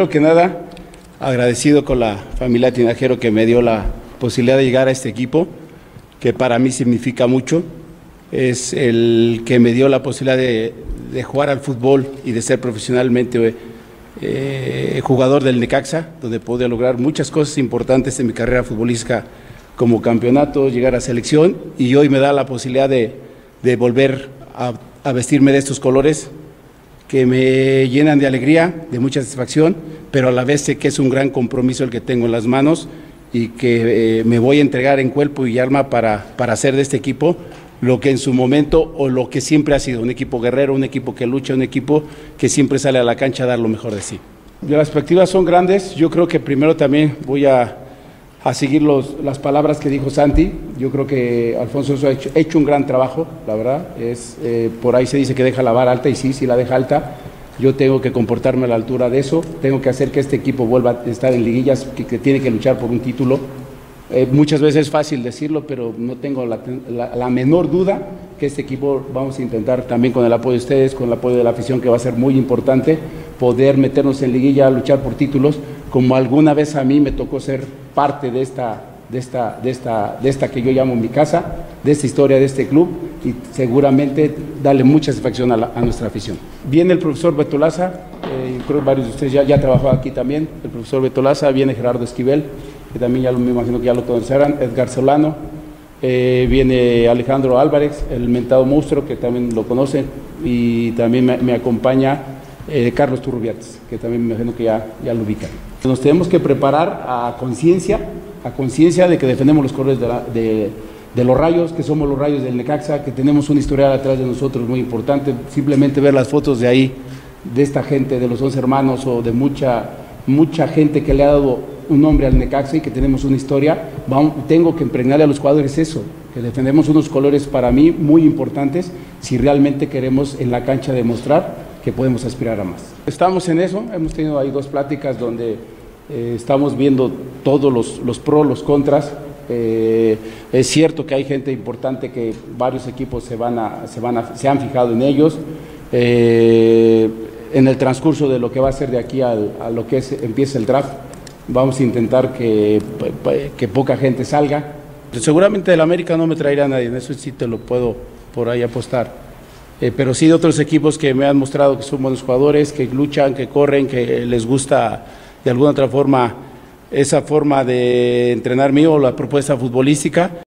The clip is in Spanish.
Primero que nada, agradecido con la familia Tinajero que me dio la posibilidad de llegar a este equipo, que para mí significa mucho. Es el que me dio la posibilidad de jugar al fútbol y de ser profesionalmente jugador del Necaxa, donde pude lograr muchas cosas importantes en mi carrera futbolística, como campeonato, llegar a selección, y hoy me da la posibilidad de volver a vestirme de estos colores que me llenan de alegría, de mucha satisfacción, pero a la vez sé que es un gran compromiso el que tengo en las manos y que me voy a entregar en cuerpo y alma para hacer de este equipo lo que en su momento o lo que siempre ha sido, un equipo guerrero, un equipo que lucha, un equipo que siempre sale a la cancha a dar lo mejor de sí. Las expectativas son grandes. Yo creo que primero también voy a seguir las palabras que dijo Santi. Yo creo que Alfonso ha hecho un gran trabajo, la verdad. Por ahí se dice que deja la vara alta, y sí la deja alta. Yo tengo que comportarme a la altura de eso, tengo que hacer que este equipo vuelva a estar en liguillas, que tiene que luchar por un título. Muchas veces es fácil decirlo, pero no tengo la menor duda que este equipo vamos a intentar, también con el apoyo de ustedes, con el apoyo de la afición, que va a ser muy importante, poder meternos en liguilla, luchar por títulos, como alguna vez a mí me tocó ser parte de esta que yo llamo mi casa, de esta historia de este club, y seguramente darle mucha satisfacción a nuestra afición. Viene el profesor Betolaza, creo que varios de ustedes ya trabajó aquí también, el profesor Betolaza, viene Gerardo Esquivel, que también me imagino que ya lo conocerán, Edgar Solano, viene Alejandro Álvarez, el mentado monstruo, que también lo conocen, y también me acompaña Carlos Turrubiates, que también me imagino que ya lo ubican. Nos tenemos que preparar a conciencia de que defendemos los colores de los Rayos, que somos los Rayos del Necaxa, que tenemos una historia atrás de nosotros muy importante. Simplemente ver las fotos de ahí, de esta gente, de los 11 hermanos, o de mucha gente que le ha dado un nombre al Necaxa y que tenemos una historia. Tengo que impregnarle a los jugadores eso, que defendemos unos colores para mí muy importantes si realmente queremos en la cancha demostrar que podemos aspirar a más. Estamos en eso, hemos tenido ahí 2 pláticas donde estamos viendo todos los pros, los contras. Es cierto que hay gente importante que varios equipos se han fijado en ellos. En el transcurso de lo que va a ser de aquí a lo que empiece el draft, vamos a intentar que poca gente salga. Seguramente del América no me traerá a nadie, en eso sí te lo puedo por ahí apostar. Pero sí de otros equipos que me han mostrado que son buenos jugadores, que luchan, que corren, que les gusta de alguna otra forma esa forma de entrenar mío o la propuesta futbolística.